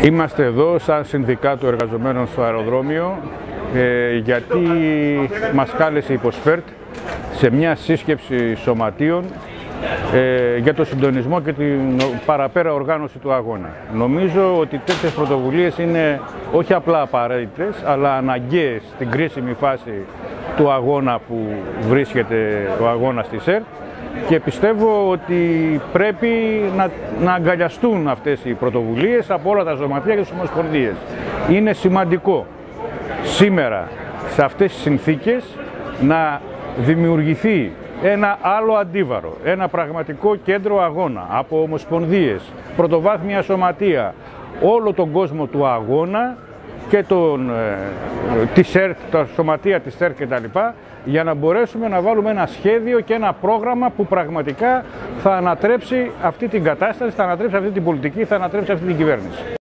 Είμαστε εδώ σαν Συνδικάτο Εργαζομένων στο αεροδρόμιο γιατί μας κάλεσε η Υποσπέρτ σε μια σύσκεψη σωματείων για το συντονισμό και την παραπέρα οργάνωση του αγώνα. Νομίζω ότι τέτοιες πρωτοβουλίες είναι όχι απλά απαραίτητες, αλλά αναγκαίες στην κρίσιμη φάση του αγώνα που βρίσκεται ο αγώνας της ΕΡΤ, και πιστεύω ότι πρέπει να αγκαλιαστούν αυτές οι πρωτοβουλίες από όλα τα σωματεία και τις ομοσπονδίες. Είναι σημαντικό σήμερα σε αυτές τις συνθήκες να δημιουργηθεί ένα άλλο αντίβαρο, ένα πραγματικό κέντρο αγώνα από ομοσπονδίες, πρωτοβάθμια σωματεία, όλο τον κόσμο του αγώνα και της ΕΡΤ, τα σωματεία της ΕΡΤ κτλ., για να μπορέσουμε να βάλουμε ένα σχέδιο και ένα πρόγραμμα που πραγματικά θα ανατρέψει αυτή την κατάσταση, θα ανατρέψει αυτή την πολιτική, θα ανατρέψει αυτή την κυβέρνηση.